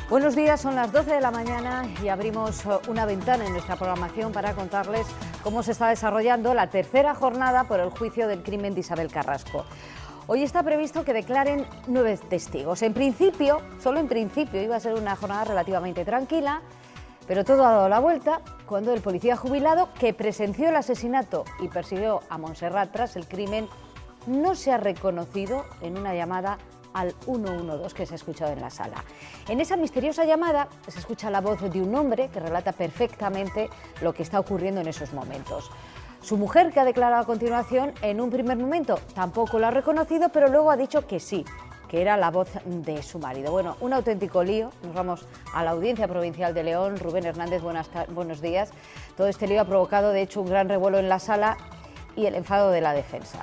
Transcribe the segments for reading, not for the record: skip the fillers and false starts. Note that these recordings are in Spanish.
Buenos días, son las 12 de la mañana y abrimos una ventana en nuestra programación para contarles cómo se está desarrollando la tercera jornada por el juicio del crimen de Isabel Carrasco. Hoy está previsto que declaren 9 testigos. En principio, solo en principio, iba a ser una jornada relativamente tranquila, pero todo ha dado la vuelta cuando el policía jubilado que presenció el asesinato y persiguió a Montserrat tras el crimen no se ha reconocido en una llamada al 112 que se ha escuchado en la sala. En esa misteriosa llamada se escucha la voz de un hombre que relata perfectamente lo que está ocurriendo en esos momentos. Su mujer, que ha declarado a continuación, en un primer momento tampoco lo ha reconocido, pero luego ha dicho que sí, que era la voz de su marido. Bueno, un auténtico lío. Nos vamos a la Audiencia Provincial de León. Rubén Hernández, buenos días. Todo este lío ha provocado, de hecho, un gran revuelo en la sala y el enfado de la defensa.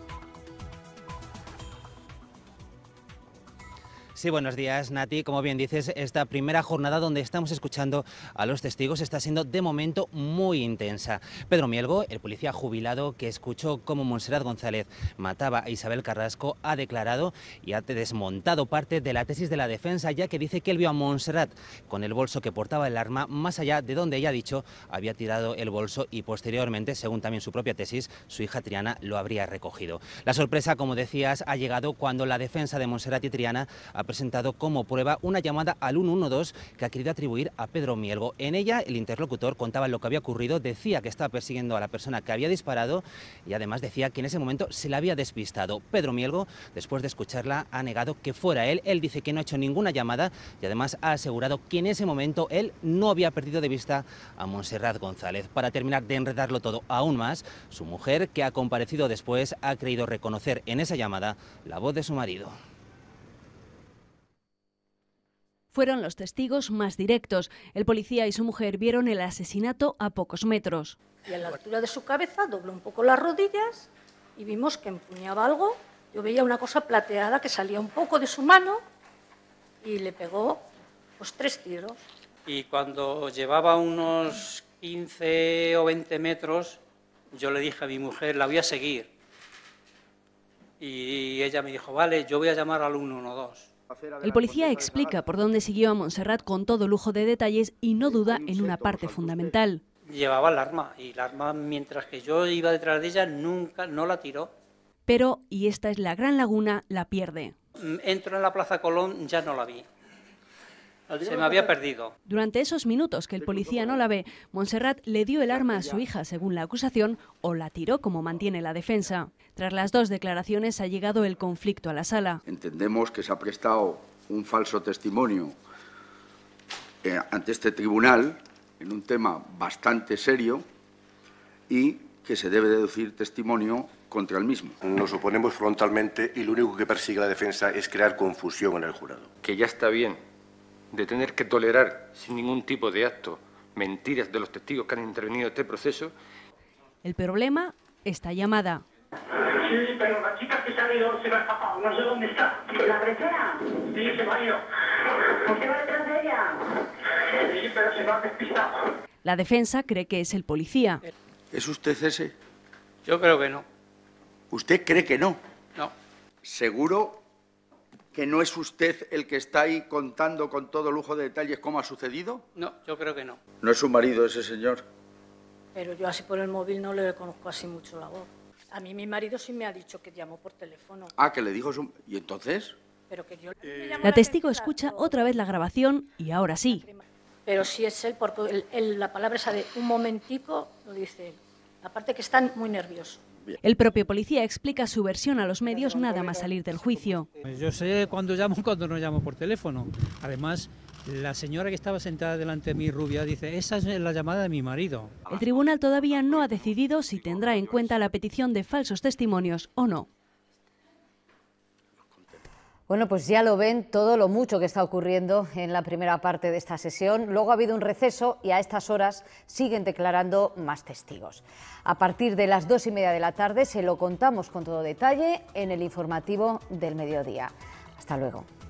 Sí, buenos días, Nati. Como bien dices, esta primera jornada donde estamos escuchando a los testigos está siendo de momento muy intensa. Pedro Mielgo, el policía jubilado que escuchó cómo Montserrat González mataba a Isabel Carrasco, ha declarado y ha desmontado parte de la tesis de la defensa, ya que dice que él vio a Montserrat con el bolso que portaba el arma más allá de donde ella ha dicho había tirado el bolso y posteriormente, según también su propia tesis, su hija Triana lo habría recogido. La sorpresa, como decías, ha llegado cuando la defensa de Montserrat y Triana ha presentado como prueba una llamada al 112 que ha querido atribuir a Pedro Mielgo. En ella, el interlocutor contaba lo que había ocurrido, decía que estaba persiguiendo a la persona que había disparado y además decía que en ese momento se le había despistado. Pedro Mielgo, después de escucharla, ha negado que fuera él. Él dice que no ha hecho ninguna llamada y además ha asegurado que en ese momento él no había perdido de vista a Montserrat González. Para terminar de enredarlo todo aún más, su mujer, que ha comparecido después, ha creído reconocer en esa llamada la voz de su marido. Fueron los testigos más directos. El policía y su mujer vieron el asesinato a pocos metros. Y a la altura de su cabeza dobló un poco las rodillas y vimos que empuñaba algo. Yo veía una cosa plateada que salía un poco de su mano y le pegó pues 3 tiros. Y cuando llevaba unos 15 o 20 metros, yo le dije a mi mujer, la voy a seguir. Y ella me dijo, vale, yo voy a llamar al 112. El policía explica por dónde siguió a Montserrat con todo lujo de detalles y no duda en una parte fundamental. Llevaba el arma y el arma, mientras que yo iba detrás de ella, nunca no la tiró. Pero, y esta es la gran laguna, la pierde. Entro en la Plaza Colón, ya no la vi. Se me había perdido. Durante esos minutos que el policía no la ve, Montserrat le dio el arma a su hija, según la acusación, o la tiró, como mantiene la defensa. Tras las 2 declaraciones ha llegado el conflicto a la sala. Entendemos que se ha prestado un falso testimonio ante este tribunal en un tema bastante serio y que se debe deducir testimonio contra el mismo. Nos oponemos frontalmente y lo único que persigue la defensa es crear confusión en el jurado. Que ya está bien de tener que tolerar sin ningún tipo de acto mentiras de los testigos que han intervenido en este proceso. El problema, esta llamada. Sí, pero la chica que se ha ido se me ha escapado, no sé dónde está. ¿La brechera? Sí, se me ha ido. ¿Usted va detrás de ella? Sí, pero se me ha despistado. La defensa cree que es el policía. ¿Es usted ese? Yo creo que no. ¿Usted cree que no? No. ¿Seguro que no es usted el que está ahí contando con todo lujo de detalles cómo ha sucedido? No, yo creo que no. ¿No es su marido ese señor? Pero yo así por el móvil no le conozco así mucho la voz. A mí mi marido sí me ha dicho que llamó por teléfono. Ah, que le dijo su... ¿Y entonces? Pero que yo La testigo escucha otra vez la grabación y ahora sí. Pero sí es él, porque la palabra esa de un momentico lo dice él. Aparte que están muy nerviosos. El propio policía explica su versión a los medios nada más salir del juicio. Yo sé cuándo llamo y cuándo no llamo por teléfono. Además, la señora que estaba sentada delante de mí, rubia, dice, esa es la llamada de mi marido. El tribunal todavía no ha decidido si tendrá en cuenta la petición de falsos testimonios o no. Bueno, pues ya lo ven todo lo mucho que está ocurriendo en la primera parte de esta sesión. Luego ha habido un receso y a estas horas siguen declarando más testigos. A partir de las 2:30 de la tarde se lo contamos con todo detalle en el informativo del mediodía. Hasta luego.